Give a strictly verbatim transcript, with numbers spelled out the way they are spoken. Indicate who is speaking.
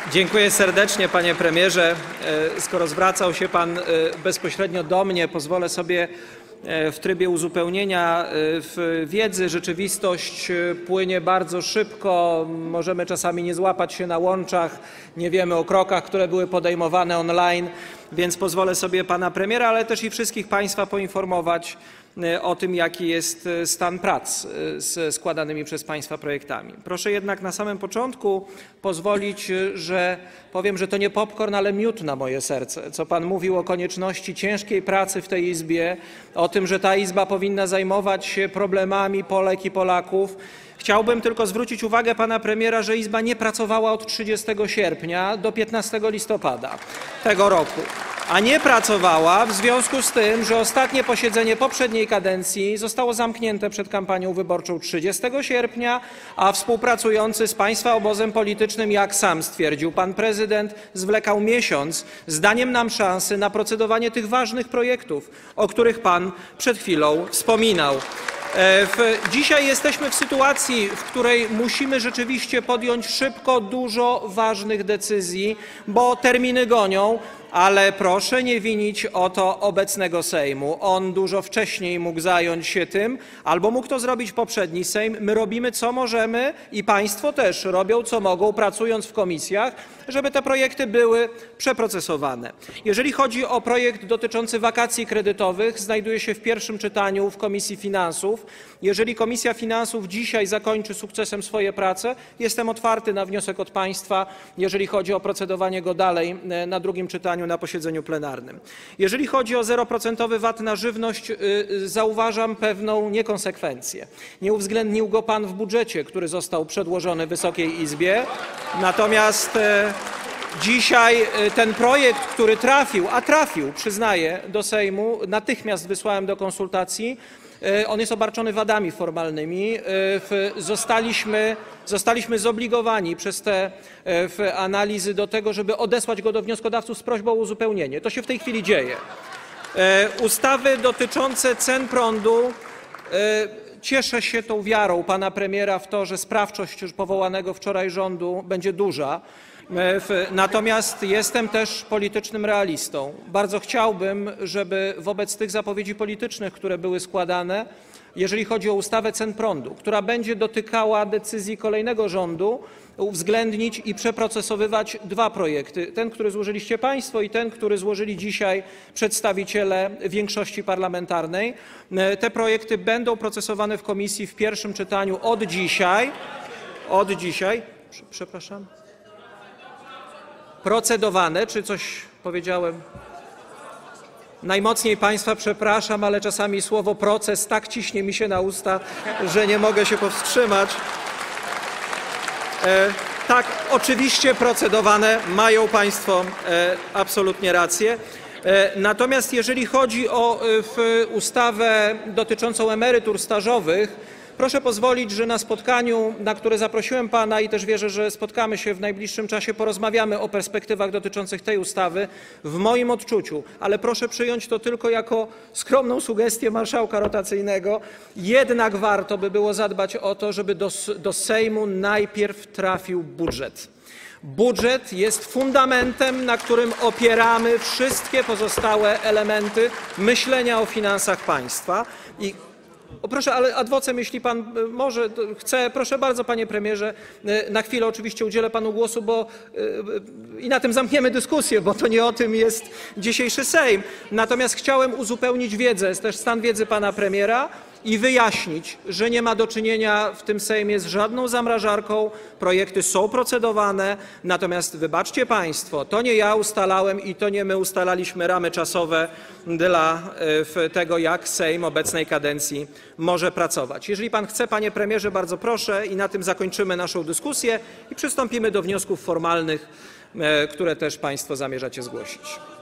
Speaker 1: Dziękuję serdecznie, panie premierze. Skoro zwracał się pan bezpośrednio do mnie, pozwolę sobie w trybie uzupełnienia w wiedzy. Rzeczywistość płynie bardzo szybko, możemy czasami nie złapać się na łączach, nie wiemy o krokach, które były podejmowane online, więc pozwolę sobie pana premiera, ale też i wszystkich państwa poinformować o tym, jaki jest stan prac z składanymi przez państwa projektami. Proszę jednak na samym początku pozwolić, że powiem, że to nie popcorn, ale miód na moje serce, co pan mówił o konieczności ciężkiej pracy w tej Izbie, o tym, że ta Izba powinna zajmować się problemami Polek i Polaków. Chciałbym tylko zwrócić uwagę pana premiera, że Izba nie pracowała od trzydziestego sierpnia do piętnastego listopada tego roku. A nie pracowała w związku z tym, że ostatnie posiedzenie poprzedniej kadencji zostało zamknięte przed kampanią wyborczą trzydziestego sierpnia, a współpracujący z państwa obozem politycznym, jak sam stwierdził pan prezydent, zwlekał miesiąc z daniem nam szansy na procedowanie tych ważnych projektów, o których pan przed chwilą wspominał. Dzisiaj jesteśmy w sytuacji, w której musimy rzeczywiście podjąć szybko dużo ważnych decyzji, bo terminy gonią, ale proszę nie winić o to obecnego Sejmu. On dużo wcześniej mógł zająć się tym, albo mógł to zrobić poprzedni Sejm. My robimy co możemy i państwo też robią co mogą, pracując w komisjach, żeby te projekty były przeprocesowane. Jeżeli chodzi o projekt dotyczący wakacji kredytowych, znajduje się w pierwszym czytaniu w Komisji Finansów. Jeżeli Komisja Finansów dzisiaj zakończy sukcesem swoje prace, jestem otwarty na wniosek od państwa, jeżeli chodzi o procedowanie go dalej na drugim czytaniu na posiedzeniu plenarnym. Jeżeli chodzi o zeroprocentowy V A T na żywność, zauważam pewną niekonsekwencję. Nie uwzględnił go pan w budżecie, który został przedłożony Wysokiej Izbie. Natomiast dzisiaj ten projekt, który trafił, a trafił, przyznaję, do Sejmu, natychmiast wysłałem do konsultacji. On jest obarczony wadami formalnymi. Zostaliśmy, zostaliśmy zobligowani przez te analizy do tego, żeby odesłać go do wnioskodawców z prośbą o uzupełnienie. To się w tej chwili dzieje. Ustawy dotyczące cen prądu. Cieszę się tą wiarą pana premiera w to, że sprawczość już powołanego wczoraj rządu będzie duża. Natomiast jestem też politycznym realistą. Bardzo chciałbym, żeby wobec tych zapowiedzi politycznych, które były składane, jeżeli chodzi o ustawę cen prądu, która będzie dotykała decyzji kolejnego rządu, uwzględnić i przeprocesowywać dwa projekty. Ten, który złożyliście państwo, i ten, który złożyli dzisiaj przedstawiciele większości parlamentarnej. Te projekty będą procesowane w komisji w pierwszym czytaniu od dzisiaj. Od dzisiaj. Przepraszam. Procedowane, czy coś powiedziałem? Najmocniej państwa przepraszam, ale czasami słowo proces tak ciśnie mi się na usta, że nie mogę się powstrzymać. E, tak, oczywiście procedowane, mają państwo e, absolutnie rację. E, natomiast jeżeli chodzi o e, w ustawę dotyczącą emerytur stażowych, proszę pozwolić, że na spotkaniu, na które zaprosiłem pana i też wierzę, że spotkamy się w najbliższym czasie, porozmawiamy o perspektywach dotyczących tej ustawy. W moim odczuciu, ale proszę przyjąć to tylko jako skromną sugestię marszałka rotacyjnego, jednak warto by było zadbać o to, żeby do, do Sejmu najpierw trafił budżet. Budżet jest fundamentem, na którym opieramy wszystkie pozostałe elementy myślenia o finansach państwa. I O, proszę, ale ad vocem, jeśli pan może, chce, proszę bardzo, panie premierze, na chwilę oczywiście udzielę panu głosu, bo i na tym zamkniemy dyskusję, bo to nie o tym jest dzisiejszy Sejm. Natomiast chciałem uzupełnić wiedzę, też stan wiedzy pana premiera i wyjaśnić, że nie ma do czynienia w tym Sejmie z żadną zamrażarką. Projekty są procedowane, natomiast wybaczcie państwo, to nie ja ustalałem i to nie my ustalaliśmy ramy czasowe dla tego, jak Sejm obecnej kadencji może pracować. Jeżeli pan chce, panie premierze, bardzo proszę, i na tym zakończymy naszą dyskusję i przystąpimy do wniosków formalnych, które też państwo zamierzacie zgłosić.